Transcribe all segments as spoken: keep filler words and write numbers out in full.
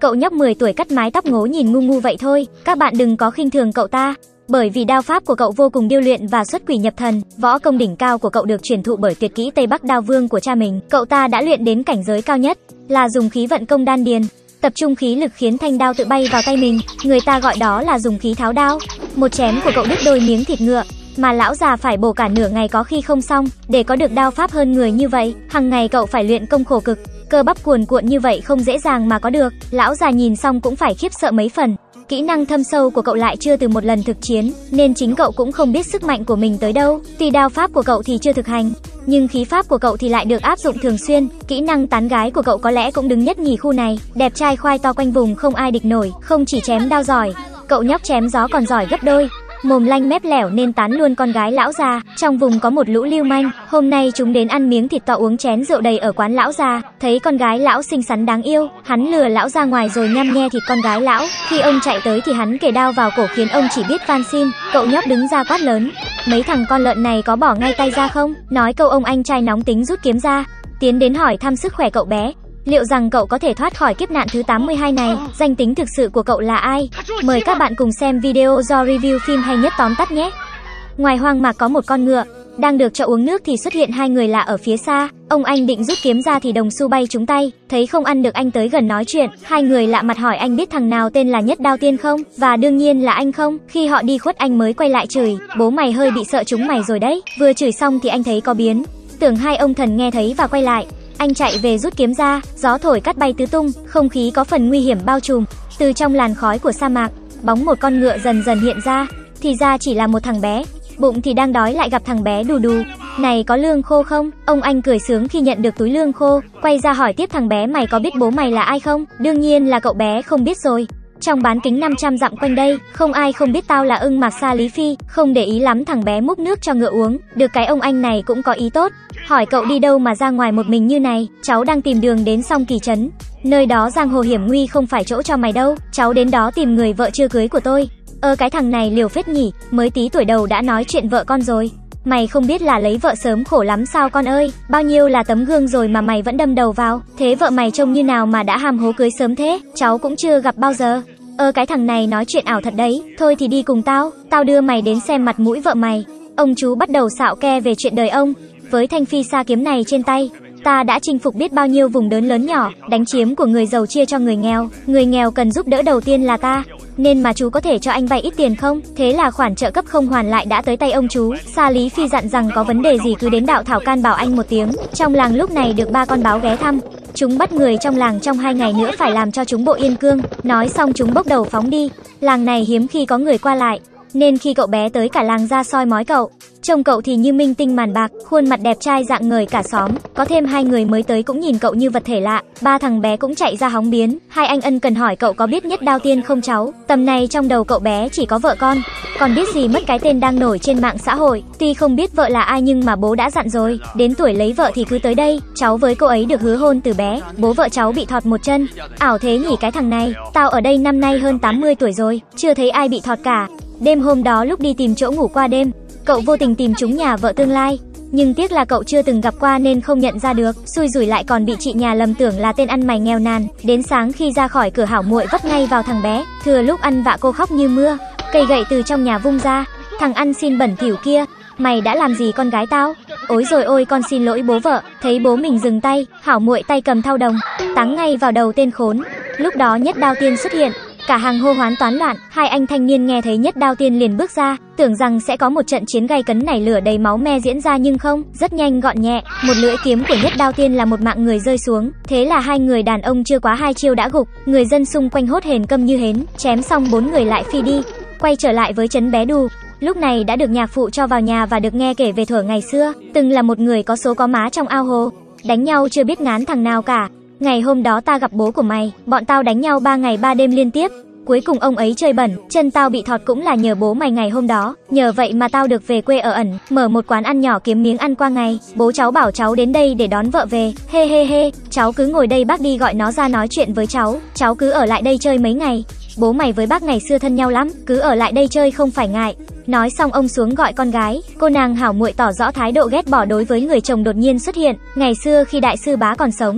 Cậu nhóc mười tuổi cắt mái tóc ngố nhìn ngu ngu vậy thôi, các bạn đừng có khinh thường cậu ta. Bởi vì đao pháp của cậu vô cùng điêu luyện và xuất quỷ nhập thần, võ công đỉnh cao của cậu được truyền thụ bởi tuyệt kỹ Tây Bắc Đao Vương của cha mình. Cậu ta đã luyện đến cảnh giới cao nhất, là dùng khí vận công đan điền, tập trung khí lực khiến thanh đao tự bay vào tay mình, người ta gọi đó là dùng khí tháo đao. Một chém của cậu đứt đôi miếng thịt ngựa, mà lão già phải bổ cả nửa ngày có khi không xong. Để có được đao pháp hơn người như vậy, hàng ngày cậu phải luyện công khổ cực, cơ bắp cuồn cuộn như vậy không dễ dàng mà có được. Lão già nhìn xong cũng phải khiếp sợ mấy phần. Kỹ năng thâm sâu của cậu lại chưa từ một lần thực chiến, nên chính cậu cũng không biết sức mạnh của mình tới đâu. Tuy đao pháp của cậu thì chưa thực hành, nhưng khí pháp của cậu thì lại được áp dụng thường xuyên. Kỹ năng tán gái của cậu có lẽ cũng đứng nhất nhì khu này, đẹp trai khoai to quanh vùng không ai địch nổi. Không chỉ chém đao giỏi, cậu nhóc chém gió còn giỏi gấp đôi, mồm lanh mép lẻo nên tán luôn con gái lão già. Trong vùng có một lũ lưu manh, hôm nay chúng đến ăn miếng thịt to uống chén rượu đầy ở quán lão già. Thấy con gái lão xinh xắn đáng yêu, hắn lừa lão ra ngoài rồi nhăm nhe thịt con gái lão. Khi ông chạy tới thì hắn kề đao vào cổ khiến ông chỉ biết van xin. Cậu nhóc đứng ra quát lớn: mấy thằng con lợn này có bỏ ngay tay ra không? Nói câu ông anh trai nóng tính rút kiếm ra, tiến đến hỏi thăm sức khỏe cậu bé, liệu rằng cậu có thể thoát khỏi kiếp nạn thứ tám mươi hai này. Danh tính thực sự của cậu là ai? Mời các bạn cùng xem video do review phim hay nhất tóm tắt nhé. Ngoài hoang mạc có một con ngựa đang được cho uống nước thì xuất hiện hai người lạ ở phía xa. Ông anh định rút kiếm ra thì đồng xu bay trúng tay, thấy không ăn được anh tới gần nói chuyện. Hai người lạ mặt hỏi anh biết thằng nào tên là Nhất Đao Tiên không? Và đương nhiên là anh không. Khi họ đi khuất anh mới quay lại chửi: bố mày hơi bị sợ chúng mày rồi đấy. Vừa chửi xong thì anh thấy có biến, tưởng hai ông thần nghe thấy và quay lại. Anh chạy về rút kiếm ra, gió thổi cắt bay tứ tung, không khí có phần nguy hiểm bao trùm. Từ trong làn khói của sa mạc, bóng một con ngựa dần dần hiện ra, thì ra chỉ là một thằng bé, bụng thì đang đói lại gặp thằng bé đù đù. Này có lương khô không? Ông anh cười sướng khi nhận được túi lương khô, quay ra hỏi tiếp thằng bé: mày có biết bố mày là ai không? Đương nhiên là cậu bé không biết rồi. Trong bán kính năm trăm dặm quanh đây, không ai không biết tao là Ưng Mạc Sa Lý Phi. Không để ý lắm, thằng bé múc nước cho ngựa uống. Được cái ông anh này cũng có ý tốt, hỏi cậu đi đâu mà ra ngoài một mình như này? Cháu đang tìm đường đến Song Kỳ Trấn, nơi đó giang hồ hiểm nguy không phải chỗ cho mày đâu. Cháu đến đó tìm người vợ chưa cưới của tôi. Ơ cái thằng này liều phết nhỉ, mới tí tuổi đầu đã nói chuyện vợ con rồi. Mày không biết là lấy vợ sớm khổ lắm sao con ơi? Bao nhiêu là tấm gương rồi mà mày vẫn đâm đầu vào. Thế vợ mày trông như nào mà đã ham hố cưới sớm thế? Cháu cũng chưa gặp bao giờ. Ơ cái thằng này nói chuyện ảo thật đấy. Thôi thì đi cùng tao, tao đưa mày đến xem mặt mũi vợ mày. Ông chú bắt đầu xạo ke về chuyện đời ông. Với thanh phi sa kiếm này trên tay, ta đã chinh phục biết bao nhiêu vùng đớn lớn nhỏ, đánh chiếm của người giàu chia cho người nghèo. Người nghèo cần giúp đỡ đầu tiên là ta, nên mà chú có thể cho anh vay ít tiền không? Thế là khoản trợ cấp không hoàn lại đã tới tay ông chú. Sa Lý Phi dặn rằng có vấn đề gì cứ đến đạo Thảo Can bảo anh một tiếng. Trong làng lúc này được ba con báo ghé thăm. Chúng bắt người trong làng trong hai ngày nữa phải làm cho chúng bộ yên cương. Nói xong chúng bốc đầu phóng đi. Làng này hiếm khi có người qua lại, nên khi cậu bé tới cả làng ra soi mói cậu. Trông cậu thì như minh tinh màn bạc, khuôn mặt đẹp trai rạng ngời cả xóm. Có thêm hai người mới tới cũng nhìn cậu như vật thể lạ. Ba thằng bé cũng chạy ra hóng biến. Hai anh ân cần hỏi cậu có biết Nhất Đao Tiên không cháu? Tầm này trong đầu cậu bé chỉ có vợ con, còn biết gì mất cái tên đang nổi trên mạng xã hội. Tuy không biết vợ là ai nhưng mà bố đã dặn rồi, đến tuổi lấy vợ thì cứ tới đây. Cháu với cô ấy được hứa hôn từ bé. Bố vợ cháu bị thọt một chân. Ảo thế nhỉ cái thằng này. Tao ở đây năm nay hơn tám mươi tuổi rồi, chưa thấy ai bị thọt cả. Đêm hôm đó lúc đi tìm chỗ ngủ qua đêm, cậu vô tình tìm trúng nhà vợ tương lai. Nhưng tiếc là cậu chưa từng gặp qua nên không nhận ra được. Xui rủi lại còn bị chị nhà lầm tưởng là tên ăn mày nghèo nàn. Đến sáng khi ra khỏi cửa hảo muội vấp ngay vào thằng bé. Thừa lúc ăn vạ cô khóc như mưa, cây gậy từ trong nhà vung ra. Thằng ăn xin bẩn thỉu kia, mày đã làm gì con gái tao? Ối rồi ôi con xin lỗi bố vợ. Thấy bố mình dừng tay, hảo muội tay cầm thao đồng táng ngay vào đầu tên khốn. Lúc đó Nhất Đao Tiên xuất hiện, cả hàng hô hoán toán loạn. Hai anh thanh niên nghe thấy Nhất Đao Tiên liền bước ra, tưởng rằng sẽ có một trận chiến gay cấn nảy lửa đầy máu me diễn ra nhưng không, rất nhanh gọn nhẹ. Một lưỡi kiếm của Nhất Đao Tiên là một mạng người rơi xuống. Thế là hai người đàn ông chưa quá hai chiêu đã gục. Người dân xung quanh hốt hển câm như hến. Chém xong bốn người lại phi đi, quay trở lại với trấn Bé Đù. Lúc này đã được nhạc phụ cho vào nhà và được nghe kể về thuở ngày xưa, từng là một người có số có má trong ao hồ, đánh nhau chưa biết ngán thằng nào cả. Ngày hôm đó ta gặp bố của mày, bọn tao đánh nhau ba ngày ba đêm liên tiếp. Cuối cùng ông ấy chơi bẩn, chân tao bị thọt cũng là nhờ bố mày ngày hôm đó. Nhờ vậy mà tao được về quê ở ẩn, mở một quán ăn nhỏ kiếm miếng ăn qua ngày. Bố cháu bảo cháu đến đây để đón vợ về. Hê hê hê, cháu cứ ngồi đây bác đi gọi nó ra nói chuyện với cháu. Cháu cứ ở lại đây chơi mấy ngày. Bố mày với bác ngày xưa thân nhau lắm, cứ ở lại đây chơi không phải ngại. Nói xong ông xuống gọi con gái. Cô nàng hảo muội tỏ rõ thái độ ghét bỏ đối với người chồng đột nhiên xuất hiện. Ngày xưa khi đại sư bá còn sống,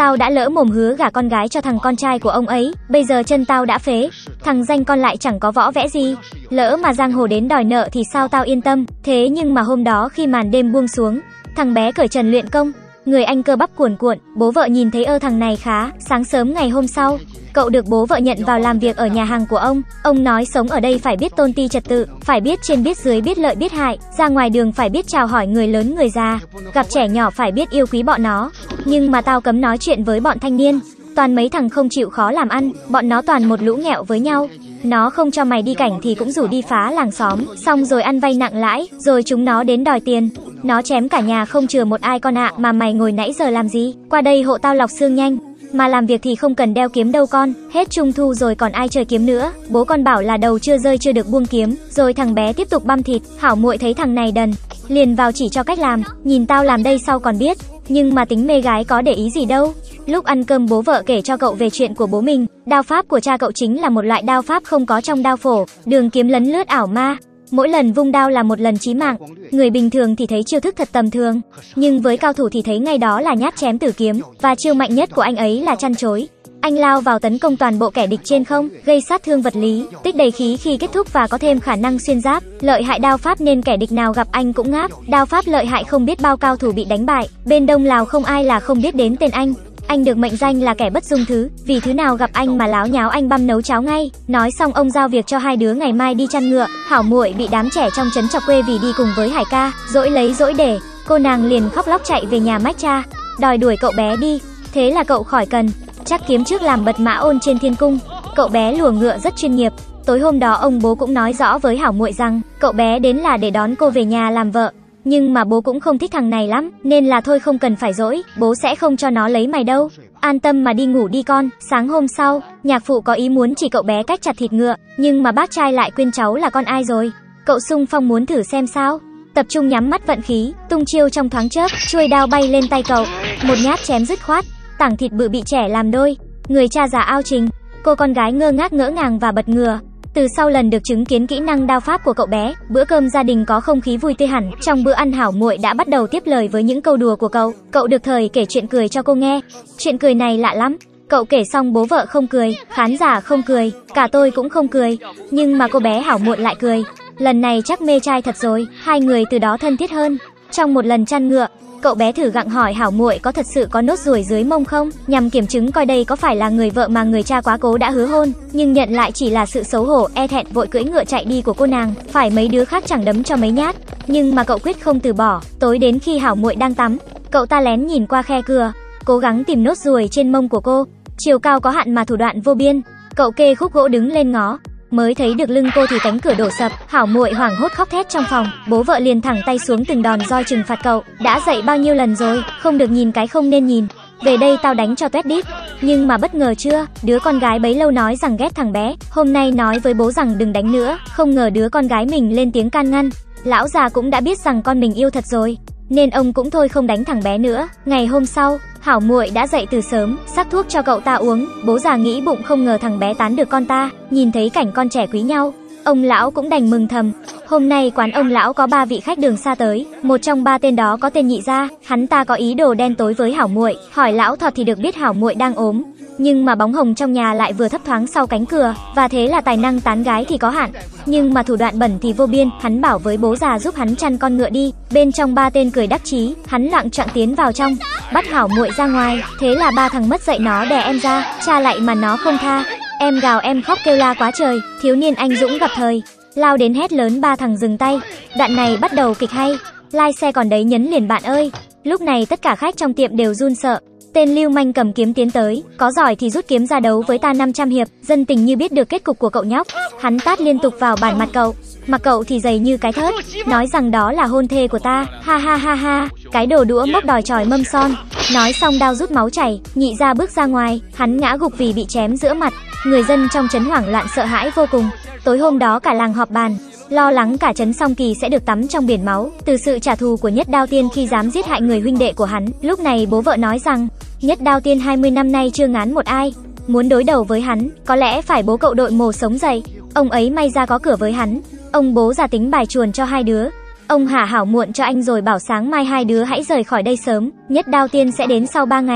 Tao đã lỡ mồm hứa gả con gái cho thằng con trai của ông ấy, bây giờ chân tao đã phế, thằng danh con lại chẳng có võ vẽ gì, lỡ mà giang hồ đến đòi nợ thì sao tao yên tâm. Thế nhưng mà hôm đó khi màn đêm buông xuống, thằng bé cởi trần luyện công, người anh cơ bắp cuồn cuộn, bố vợ nhìn thấy ơ thằng này khá. Sáng sớm ngày hôm sau, cậu được bố vợ nhận vào làm việc ở nhà hàng của ông. Ông nói sống ở đây phải biết tôn ti trật tự, phải biết trên biết dưới, biết lợi biết hại, ra ngoài đường phải biết chào hỏi người lớn người già, gặp trẻ nhỏ phải biết yêu quý bọn nó. Nhưng mà tao cấm nói chuyện với bọn thanh niên, toàn mấy thằng không chịu khó làm ăn, bọn nó toàn một lũ nghẹo với nhau. Nó không cho mày đi cảnh thì cũng rủ đi phá làng xóm, xong rồi ăn vay nặng lãi, rồi chúng nó đến đòi tiền. Nó chém cả nhà không chừa một ai con ạ. À, mà mày ngồi nãy giờ làm gì? Qua đây hộ tao lọc xương nhanh. Mà làm việc thì không cần đeo kiếm đâu con, hết trung thu rồi còn ai chơi kiếm nữa. Bố con bảo là đầu chưa rơi chưa được buông kiếm. Rồi thằng bé tiếp tục băm thịt. Hảo muội thấy thằng này đần, liền vào chỉ cho cách làm. Nhìn tao làm đây sau còn biết, nhưng mà tính mê gái có để ý gì đâu. Lúc ăn cơm bố vợ kể cho cậu về chuyện của bố mình. Đao pháp của cha cậu chính là một loại đao pháp không có trong đao phổ, đường kiếm lấn lướt ảo ma, mỗi lần vung đao là một lần chí mạng. Người bình thường thì thấy chiêu thức thật tầm thường, nhưng với cao thủ thì thấy ngay đó là nhát chém tử kiếm. Và chiêu mạnh nhất của anh ấy là chăn chối. Anh lao vào tấn công toàn bộ kẻ địch trên không, gây sát thương vật lý, tích đầy khí khi kết thúc và có thêm khả năng xuyên giáp. Lợi hại đao pháp nên kẻ địch nào gặp anh cũng ngáp. Đao pháp lợi hại không biết bao cao thủ bị đánh bại. Bên Đông Lào không ai là không biết đến tên anh. Anh được mệnh danh là kẻ bất dung thứ, vì thứ nào gặp anh mà láo nháo anh băm nấu cháo ngay. Nói xong ông giao việc cho hai đứa ngày mai đi chăn ngựa. Hảo muội bị đám trẻ trong trấn chọc quê vì đi cùng với Hải ca, dỗi lấy dỗi để. Cô nàng liền khóc lóc chạy về nhà mách cha, đòi đuổi cậu bé đi. Thế là cậu khỏi cần chắc kiếm trước làm bật mã ôn trên thiên cung. Cậu bé lùa ngựa rất chuyên nghiệp. Tối hôm đó ông bố cũng nói rõ với Hảo muội rằng cậu bé đến là để đón cô về nhà làm vợ. Nhưng mà bố cũng không thích thằng này lắm, nên là thôi không cần phải dỗi, bố sẽ không cho nó lấy mày đâu. An tâm mà đi ngủ đi con. Sáng hôm sau, nhạc phụ có ý muốn chỉ cậu bé cách chặt thịt ngựa, nhưng mà bác trai lại quên cháu là con ai rồi. Cậu xung phong muốn thử xem sao. Tập trung nhắm mắt vận khí, tung chiêu trong thoáng chớp, chuôi đao bay lên tay cậu, một nhát chém dứt khoát, tảng thịt bự bị trẻ làm đôi. Người cha già ao trình, cô con gái ngơ ngác ngỡ ngàng và bật ngửa. Từ sau lần được chứng kiến kỹ năng đao pháp của cậu bé, bữa cơm gia đình có không khí vui tươi hẳn. Trong bữa ăn Hảo muội đã bắt đầu tiếp lời với những câu đùa của cậu. Cậu được thời kể chuyện cười cho cô nghe. Chuyện cười này lạ lắm. Cậu kể xong bố vợ không cười, khán giả không cười, cả tôi cũng không cười. Nhưng mà cô bé Hảo muội lại cười. Lần này chắc mê trai thật rồi, hai người từ đó thân thiết hơn. Trong một lần chăn ngựa, cậu bé thử gặng hỏi Hảo muội có thật sự có nốt ruồi dưới mông không, nhằm kiểm chứng coi đây có phải là người vợ mà người cha quá cố đã hứa hôn. Nhưng nhận lại chỉ là sự xấu hổ e thẹn vội cưỡi ngựa chạy đi của cô nàng, phải mấy đứa khác chẳng đấm cho mấy nhát. Nhưng mà cậu quyết không từ bỏ. Tối đến khi Hảo muội đang tắm, cậu ta lén nhìn qua khe cửa, cố gắng tìm nốt ruồi trên mông của cô. Chiều cao có hạn mà thủ đoạn vô biên. Cậu kê khúc gỗ đứng lên ngó, mới thấy được lưng cô thì cánh cửa đổ sập. Hảo muội hoảng hốt khóc thét trong phòng. Bố vợ liền thẳng tay xuống từng đòn roi trừng phạt cậu. Đã dạy bao nhiêu lần rồi, không được nhìn cái không nên nhìn. Về đây tao đánh cho toét đít. Nhưng mà bất ngờ chưa, đứa con gái bấy lâu nói rằng ghét thằng bé, hôm nay nói với bố rằng đừng đánh nữa. Không ngờ đứa con gái mình lên tiếng can ngăn. Lão già cũng đã biết rằng con mình yêu thật rồi, nên ông cũng thôi không đánh thằng bé nữa. Ngày hôm sau, Hảo muội đã dậy từ sớm, sắc thuốc cho cậu ta uống. Bố già nghĩ bụng không ngờ thằng bé tán được con ta. Nhìn thấy cảnh con trẻ quý nhau, ông lão cũng đành mừng thầm. Hôm nay quán ông lão có ba vị khách đường xa tới, một trong ba tên đó có tên Nhị gia. Hắn ta có ý đồ đen tối với Hảo muội. Hỏi lão thọt thì được biết Hảo muội đang ốm, nhưng mà bóng hồng trong nhà lại vừa thấp thoáng sau cánh cửa, và thế là tài năng tán gái thì có hạn, nhưng mà thủ đoạn bẩn thì vô biên. Hắn bảo với bố già giúp hắn chăn con ngựa đi. Bên trong ba tên cười đắc chí, hắn loạng choạng tiến vào trong, bắt Hảo muội ra ngoài. Thế là ba thằng mất dạy nó đè em ra, cha lại mà nó không tha. Em gào em khóc kêu la quá trời. Thiếu niên anh dũng gặp thời, lao đến hét lớn ba thằng dừng tay. Đoạn này bắt đầu kịch hay. Lai xe còn đấy nhấn liền bạn ơi. Lúc này tất cả khách trong tiệm đều run sợ. Tên lưu manh cầm kiếm tiến tới, có giỏi thì rút kiếm ra đấu với ta năm trăm hiệp. Dân tình như biết được kết cục của cậu nhóc, hắn tát liên tục vào bản mặt cậu. Mặt cậu thì dày như cái thớt, nói rằng đó là hôn thê của ta. Ha ha ha ha, cái đồ đũa mốc đòi tròi mâm son. Nói xong đao rút máu chảy, Nhị gia bước ra ngoài, hắn ngã gục vì bị chém giữa mặt. Người dân trong trấn hoảng loạn sợ hãi vô cùng. Tối hôm đó cả làng họp bàn, lo lắng cả trấn Song Kỳ sẽ được tắm trong biển máu từ sự trả thù của Nhất Đao Tiên khi dám giết hại người huynh đệ của hắn. Lúc này bố vợ nói rằng Nhất Đao Tiên hai mươi năm nay chưa ngán một ai, muốn đối đầu với hắn có lẽ phải bố cậu đội mồ sống dậy. Ông ấy may ra có cửa với hắn. Ông bố già tính bài chuồn cho hai đứa. Ông hả hảo muộn cho anh rồi bảo sáng mai hai đứa hãy rời khỏi đây sớm. Nhất Đao Tiên sẽ đến sau ba ngày.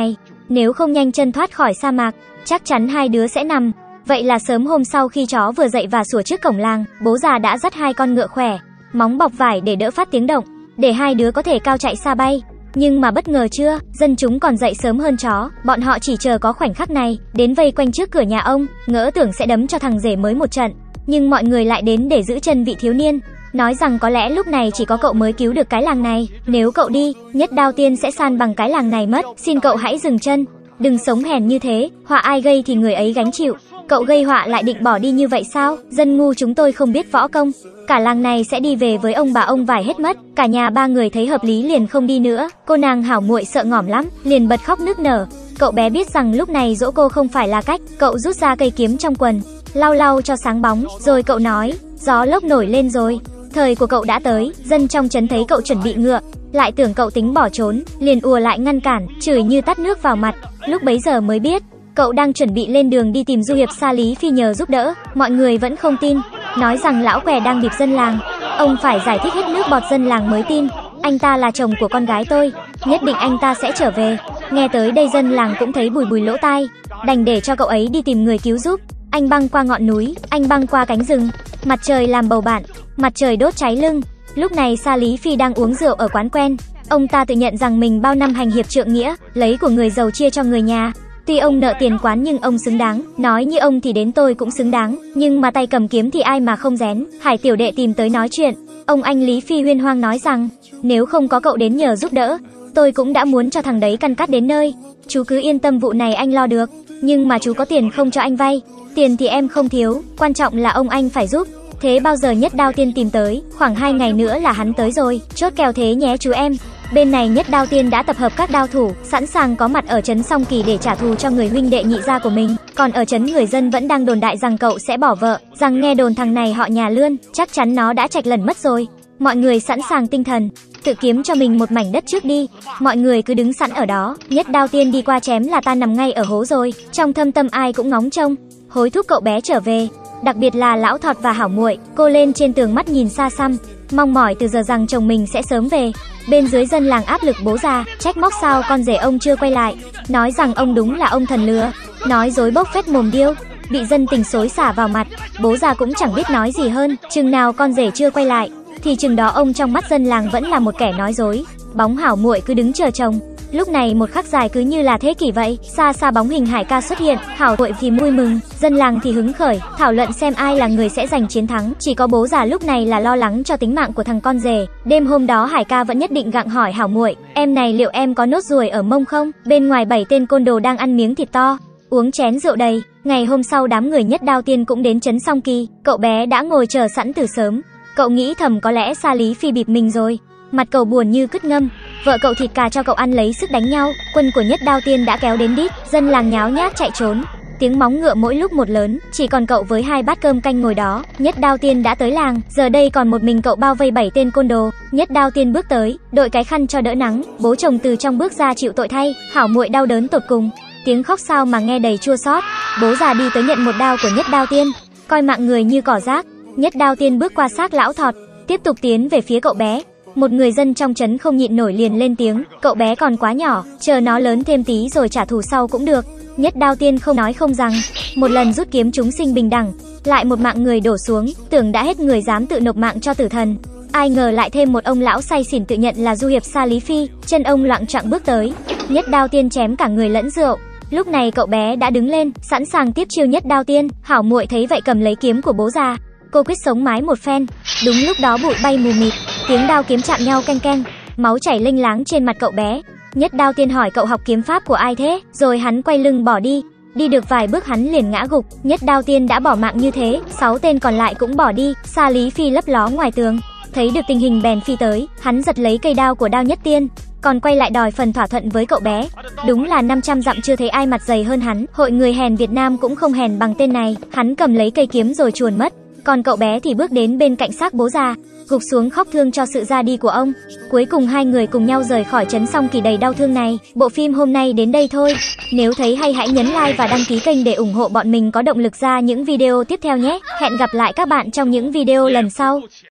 nếu không nhanh chân thoát khỏi sa mạc, chắc chắn hai đứa sẽ nằm. Vậy là sớm hôm sau khi chó vừa dậy và sủa trước cổng làng, bố già đã dắt hai con ngựa khỏe, móng bọc vải để đỡ phát tiếng động, để hai đứa có thể cao chạy xa bay. Nhưng mà bất ngờ chưa, dân chúng còn dậy sớm hơn chó, bọn họ chỉ chờ có khoảnh khắc này, đến vây quanh trước cửa nhà ông, ngỡ tưởng sẽ đấm cho thằng rể mới một trận. Nhưng mọi người lại đến để giữ chân vị thiếu niên, nói rằng có lẽ lúc này chỉ có cậu mới cứu được cái làng này, nếu cậu đi, Nhất Đao Tiên sẽ san bằng cái làng này mất, xin cậu hãy dừng chân, đừng sống hèn như thế, họa ai gây thì người ấy gánh chịu. Cậu gây họa lại định bỏ đi như vậy sao? Dân ngu chúng tôi không biết võ công, cả làng này sẽ đi về với ông bà ông vải hết mất. Cả nhà ba người thấy hợp lý liền không đi nữa. Cô nàng Hảo Muội sợ ngỏm lắm, liền bật khóc nức nở. Cậu bé biết rằng lúc này dỗ cô không phải là cách, cậu rút ra cây kiếm trong quần, lau lau cho sáng bóng, rồi cậu nói, gió lốc nổi lên rồi, thời của cậu đã tới. Dân trong trấn thấy cậu chuẩn bị ngựa, lại tưởng cậu tính bỏ trốn, liền ùa lại ngăn cản, chửi như tát nước vào mặt. Lúc bấy giờ mới biết, cậu đang chuẩn bị lên đường đi tìm du hiệp Sa Lý Phi nhờ giúp đỡ. Mọi người vẫn không tin, nói rằng lão què đang bịp dân làng. Ông phải giải thích hết nước bọt dân làng mới tin. Anh ta là chồng của con gái tôi, nhất định anh ta sẽ trở về. Nghe tới đây dân làng cũng thấy bùi bùi lỗ tai, đành để cho cậu ấy đi tìm người cứu giúp. Anh băng qua ngọn núi, anh băng qua cánh rừng, mặt trời làm bầu bạn, mặt trời đốt cháy lưng. Lúc này Sa Lý Phi đang uống rượu ở quán quen. Ông ta tự nhận rằng mình bao năm hành hiệp trượng nghĩa, lấy của người giàu chia cho người nhà. Tuy ông nợ tiền quán nhưng ông xứng đáng, nói như ông thì đến tôi cũng xứng đáng, nhưng mà tay cầm kiếm thì ai mà không rén. Hải tiểu đệ tìm tới nói chuyện, ông anh Lý Phi huyên hoang nói rằng, nếu không có cậu đến nhờ giúp đỡ, tôi cũng đã muốn cho thằng đấy căn cắt đến nơi. Chú cứ yên tâm, vụ này anh lo được, nhưng mà chú có tiền không cho anh vay. Tiền thì em không thiếu, quan trọng là ông anh phải giúp. Thế bao giờ Nhất Đao Tiên tìm tới? Khoảng hai ngày nữa là hắn tới rồi, chốt kèo thế nhé chú em. Bên này Nhất Đao Tiên đã tập hợp các đao thủ, sẵn sàng có mặt ở trấn Song Kỳ để trả thù cho người huynh đệ nhị gia của mình. Còn ở trấn người dân vẫn đang đồn đại rằng cậu sẽ bỏ vợ, rằng nghe đồn thằng này họ nhà Lươn, chắc chắn nó đã trạch lẩn mất rồi. Mọi người sẵn sàng tinh thần, tự kiếm cho mình một mảnh đất trước đi. Mọi người cứ đứng sẵn ở đó, Nhất Đao Tiên đi qua chém là ta nằm ngay ở hố rồi. Trong thâm tâm ai cũng ngóng trông, hối thúc cậu bé trở về. Đặc biệt là Lão Thọt và Hảo Muội, cô lên trên tường mắt nhìn xa xăm, mong mỏi từ giờ rằng chồng mình sẽ sớm về. Bên dưới dân làng áp lực bố già, trách móc sao con rể ông chưa quay lại, nói rằng ông đúng là ông thần lừa, nói dối bốc phét mồm điêu. Bị dân tình xối xả vào mặt, bố già cũng chẳng biết nói gì hơn. Chừng nào con rể chưa quay lại, thì chừng đó ông trong mắt dân làng vẫn là một kẻ nói dối. Bóng Hảo Muội cứ đứng chờ chồng. Lúc này một khắc dài cứ như là thế kỷ vậy, xa xa bóng hình Hải ca xuất hiện, Hảo Muội thì vui mừng, dân làng thì hứng khởi, thảo luận xem ai là người sẽ giành chiến thắng. Chỉ có bố già lúc này là lo lắng cho tính mạng của thằng con rể. Đêm hôm đó Hải ca vẫn nhất định gặng hỏi Hảo Muội, em này liệu em có nốt ruồi ở mông không? Bên ngoài bảy tên côn đồ đang ăn miếng thịt to, uống chén rượu đầy. Ngày hôm sau đám người Nhất Đao Tiên cũng đến trấn Song Kỳ, cậu bé đã ngồi chờ sẵn từ sớm. Cậu nghĩ thầm có lẽ Sa Lý Phi bịp mình rồi. Mặt cậu buồn như cứt ngâm, vợ cậu thịt cà cho cậu ăn lấy sức đánh nhau. Quân của Nhất Đao Tiên đã kéo đến đít, dân làng nháo nhác chạy trốn, tiếng móng ngựa mỗi lúc một lớn. Chỉ còn cậu với hai bát cơm canh ngồi đó. Nhất Đao Tiên đã tới làng, giờ đây còn một mình cậu bao vây bảy tên côn đồ. Nhất Đao Tiên bước tới, đội cái khăn cho đỡ nắng. Bố chồng từ trong bước ra chịu tội thay. Hảo Muội đau đớn tột cùng, tiếng khóc sao mà nghe đầy chua xót. Bố già đi tới nhận một đao của Nhất Đao Tiên, coi mạng người như cỏ rác. Nhất Đao Tiên bước qua xác Lão Thọt, tiếp tục tiến về phía cậu bé. Một người dân trong trấn không nhịn nổi liền lên tiếng, cậu bé còn quá nhỏ, chờ nó lớn thêm tí rồi trả thù sau cũng được. Nhất Đao Tiên không nói không rằng, một lần rút kiếm chúng sinh bình đẳng, lại một mạng người đổ xuống, tưởng đã hết người dám tự nộp mạng cho tử thần. Ai ngờ lại thêm một ông lão say xỉn tự nhận là du hiệp Sa Lý Phi, chân ông loạng choạng bước tới, Nhất Đao Tiên chém cả người lẫn rượu. Lúc này cậu bé đã đứng lên, sẵn sàng tiếp chiêu Nhất Đao Tiên. Hảo Muội thấy vậy cầm lấy kiếm của bố già, cô quyết sống mái một phen. Đúng lúc đó bụi bay mù mịt, tiếng đao kiếm chạm nhau canh canh, máu chảy lênh láng trên mặt cậu bé. Nhất Đao Tiên hỏi cậu học kiếm pháp của ai thế, rồi hắn quay lưng bỏ đi. Đi được vài bước hắn liền ngã gục. Nhất Đao Tiên đã bỏ mạng như thế, sáu tên còn lại cũng bỏ đi. Sa Lý Phi lấp ló ngoài tường, thấy được tình hình bèn phi tới, hắn giật lấy cây đao của Đao Nhất Tiên, còn quay lại đòi phần thỏa thuận với cậu bé. Đúng là năm trăm dặm chưa thấy ai mặt dày hơn hắn, hội người hèn Việt Nam cũng không hèn bằng tên này. Hắn cầm lấy cây kiếm rồi chuồn mất, còn cậu bé thì bước đến bên cạnh xác bố già, gục xuống khóc thương cho sự ra đi của ông. Cuối cùng hai người cùng nhau rời khỏi trấn Song Kỳ đầy đau thương này. Bộ phim hôm nay đến đây thôi. Nếu thấy hay hãy nhấn like và đăng ký kênh để ủng hộ bọn mình có động lực ra những video tiếp theo nhé. Hẹn gặp lại các bạn trong những video lần sau.